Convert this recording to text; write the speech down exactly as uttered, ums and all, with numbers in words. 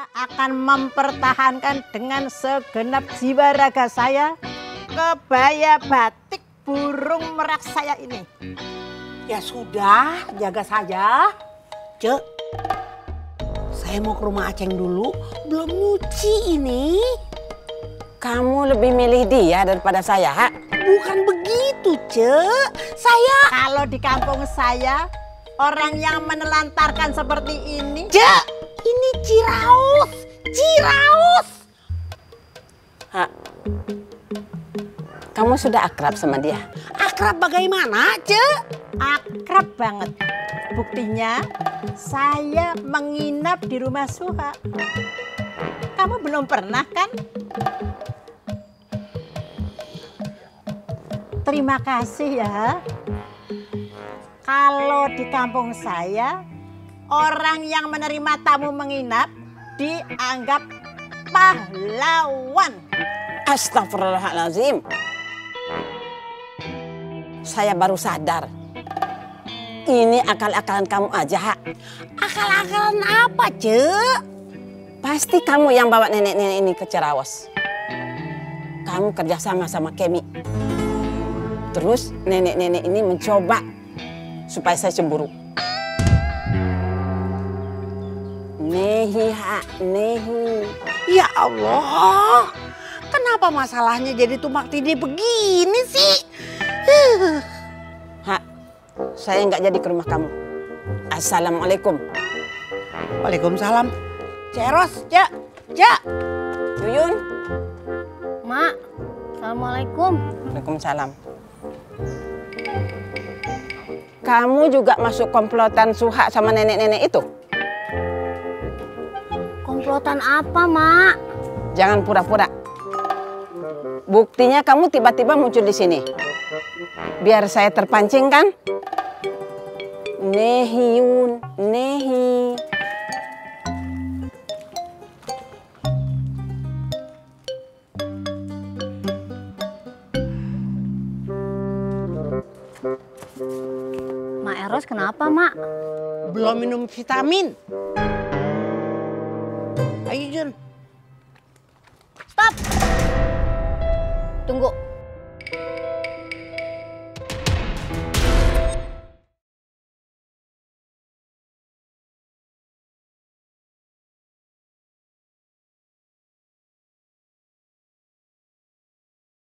Saya akan mempertahankan dengan segenap jiwa raga saya kebaya batik burung merak saya ini. Ya sudah, jaga saja. Cek, saya mau ke rumah Aceng dulu, belum nyuci ini. Kamu lebih milih dia daripada saya, ha? Bukan begitu, Cek. Saya... Kalau di kampung saya, orang yang menelantarkan seperti ini... Cek, ini Ciraus, Ciraus. Ha. Kamu sudah akrab sama dia? Akrab bagaimana, Cek? Akrab banget. Buktinya, saya menginap di rumah Suha. Kamu belum pernah kan? Terima kasih ya. Kalau di kampung saya, orang yang menerima tamu menginap dianggap pahlawan. Astagfirullahaladzim. Saya baru sadar. Ini akal-akalan kamu aja, ha? Akal-akalan apa, Cek? Pasti kamu yang bawa nenek-nenek ini ke Ciraos. Kamu kerjasama sama Kemi. Terus nenek-nenek ini mencoba supaya saya cemburu. Nehi, ha, nehi. Ya Allah, kenapa masalahnya jadi tumpang tindih begini sih? Ha, saya nggak jadi ke rumah kamu. Assalamualaikum. Waalaikumsalam. Ceros, Cek, Cek. Yuyun. Mak, Assalamualaikum. Waalaikumsalam. Kamu juga masuk komplotan Suha sama nenek-nenek itu? Komplotan apa, Mak? Jangan pura-pura. Buktinya kamu tiba-tiba muncul di sini. Biar saya terpancing kan? Nehiun, nehi. Mak Eros kenapa, Mak? Belum minum vitamin. Ayo, Jun. Stop! Tunggu.